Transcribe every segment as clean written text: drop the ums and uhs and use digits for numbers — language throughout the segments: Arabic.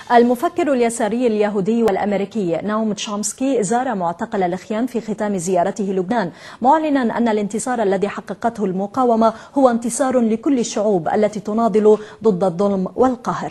المفكر اليساري اليهودي والأمريكي ناوم تشومسكي زار معتقل الخيام في ختام زيارته لبنان، معلنا أن الانتصار الذي حققته المقاومة هو انتصار لكل الشعوب التي تناضل ضد الظلم والقهر.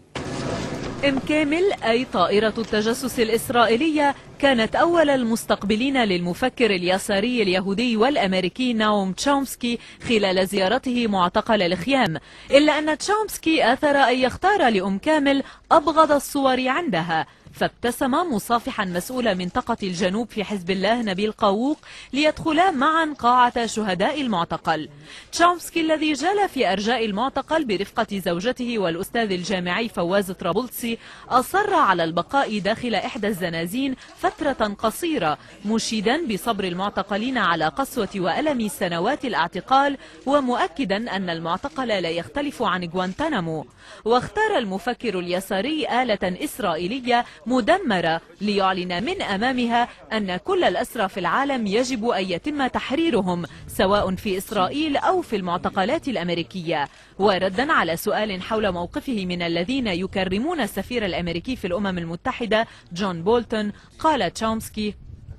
كامل أي طائرة التجسس الإسرائيلية كانت أول المستقبلين للمفكر اليساري اليهودي والأمريكي ناوم تشومسكي خلال زيارته معتقل الخيام، إلا أن تشومسكي آثر أن يختار كامل أبغض الصور عندها، فابتسم مصافحا مسؤول منطقة الجنوب في حزب الله نبيل قاووق ليدخلا معا قاعة شهداء المعتقل. تشومسكي الذي جال في أرجاء المعتقل برفقة زوجته والأستاذ الجامعي فواز طرابلسي أصر على البقاء داخل إحدى الزنازين فترة قصيرة، مشيدا بصبر المعتقلين على قسوة وألم سنوات الاعتقال، ومؤكدا أن المعتقل لا يختلف عن غوانتانامو. واختار المفكر اليساري آلة إسرائيلية مدمرة ليعلن من أمامها أن كل الأسرى في العالم يجب أن يتم تحريرهم سواء في إسرائيل أو في المعتقلات الأمريكية. وردا على سؤال حول موقفه من الذين يكرمون السفير الأمريكي في الأمم المتحدة جون بولتون، قال تشومسكي: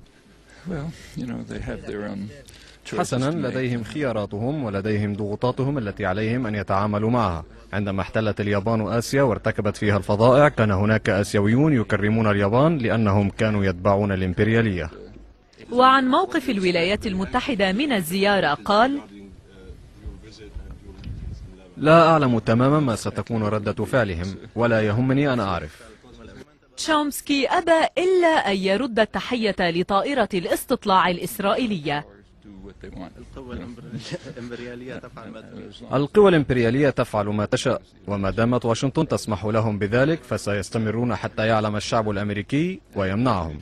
حسنا، لديهم خياراتهم ولديهم ضغوطاتهم التي عليهم أن يتعاملوا معها. عندما احتلت اليابان آسيا وارتكبت فيها الفظائع، كان هناك آسيويون يكرمون اليابان لأنهم كانوا يتبعون الإمبريالية. وعن موقف الولايات المتحدة من الزيارة قال: لا أعلم تماما ما ستكون ردة فعلهم، ولا يهمني أن أعرف. تشومسكي أبى إلا أن يرد التحية لطائرة الاستطلاع الإسرائيلية. القوى الإمبريالية تفعل ما تشاء، وما دامت واشنطن تسمح لهم بذلك فسيستمرون حتى يعلم الشعب الأمريكي ويمنعهم.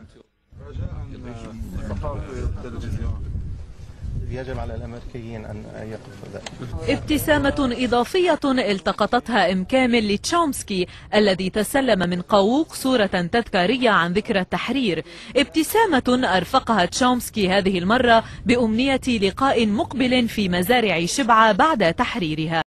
يجب على الأمريكيين أن يقفوا ذلك. ابتسامة إضافية التقطتها كامل لتشومسكي الذي تسلم من قاووق صورة تذكارية عن ذكرى التحرير، ابتسامة أرفقها تشومسكي هذه المرة بأمنية لقاء مقبل في مزارع شبعة بعد تحريرها.